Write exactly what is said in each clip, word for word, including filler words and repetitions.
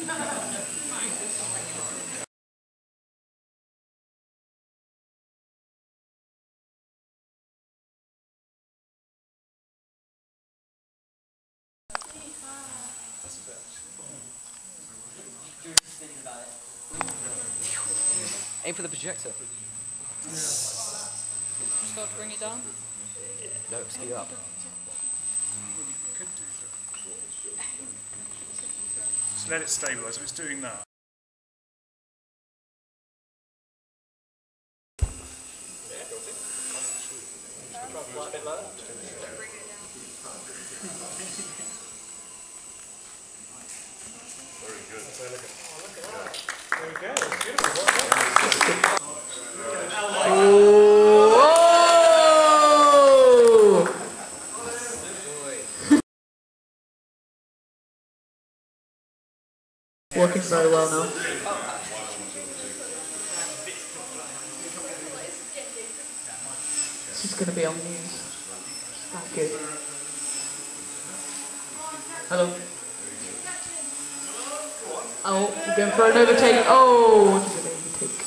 Aim for the projector. Start to bring it down? No, speed up. Just let it stabilise. If it's doing that. Very good. There we go. Beautiful. Working very well now. This is going to be on news. That's good. Hello. Oh, we're going for an overtake. Oh, what is an overtake?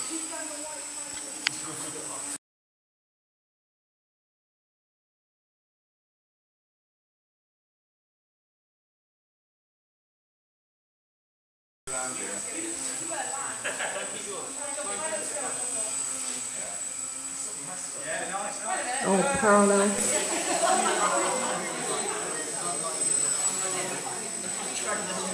Oh, parallel.